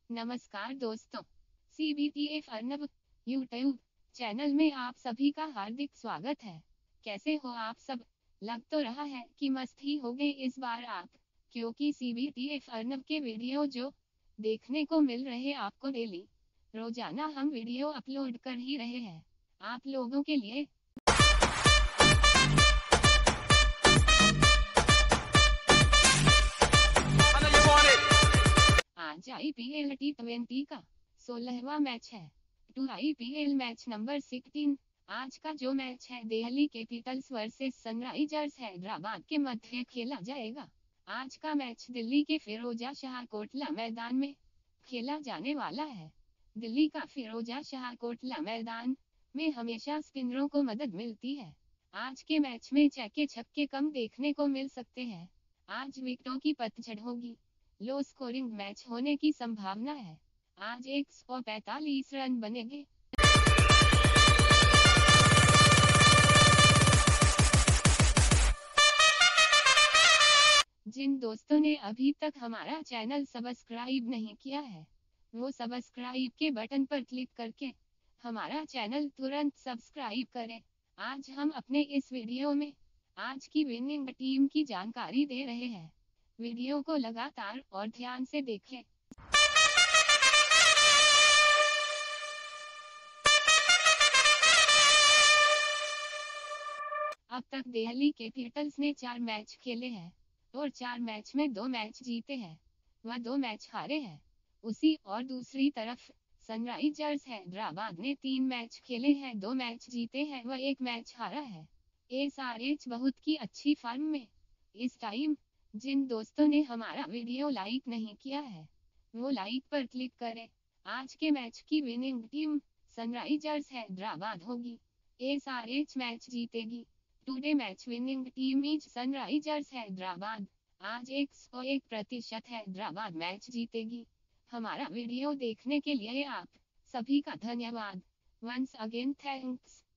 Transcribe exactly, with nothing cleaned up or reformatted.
नमस्कार दोस्तों, सीबीटीएफ Arnab YouTube channel में आप सभी का हार्दिक स्वागत है। कैसे हो आप सब? लग तो रहा है कि मस्त ही हो गए इस बार आप, क्योंकि सीबीटीएफ अर्नब के वीडियो जो देखने को मिल रहे आपको डेली, रोजाना हम वीडियो अपलोड कर ही रहे हैं आप लोगों के लिए। आज आईपीएल टी ट्वेंटी का सोलहवां मैच है। टू आईपीएल मैच नंबर सोलह। आज का जो मैच है Delhi Capitals versus Sunrisers Hyderabad के मध्य खेला जाएगा। आज का मैच दिल्ली के फिरोजा शाह कोटला मैदान में खेला जाने वाला है। दिल्ली का फिरोजा शाह कोटला मैदान में हमेशा स्पिनरों को मदद मिलती है। आज के मैच में चौके छक्के कम देखने को मिल सकते हैं। आज विकेटों की पतझड़ होगी। लो स्कोरिंग मैच होने की संभावना है। आज एक सौ पैंतालीस रन बनेंगे। जिन दोस्तों ने अभी तक हमारा चैनल सब्सक्राइब नहीं किया है, वो सब्सक्राइब के बटन पर क्लिक करके हमारा चैनल तुरंत सब्सक्राइब करें। आज हम अपने इस वीडियो में आज की विनिंग टीम की जानकारी दे रहे हैं। वीडियो को लगातार और ध्यान से देखें। अब तक दिल्ली कैपिटल्स ने चार मैच खेले हैं और चार मैच में दो मैच जीते हैं व दो मैच हारे हैं। उसी और दूसरी तरफ सनराइजर्स हैदराबाद ने तीन मैच खेले हैं, दो मैच जीते हैं व एक मैच हारा है। एसआरएच बहुत की अच्छी फॉर्म में इस टाइम। जिन दोस्तों ने हमारा वीडियो लाइक नहीं किया है, वो लाइक पर क्लिक करें। आज के मैच की विनिंग टीम सनराइजर्स हैदराबाद होगी। एसआरएच मैच जीतेगी। Today match winning team is Sunrisers Hyderabad. आज एक सौ एक प्रतिशत हैदराबाद मैच जीतेगी। हमारा वीडियो देखने के लिए आप सभी का धन्यवाद। Once again thanks.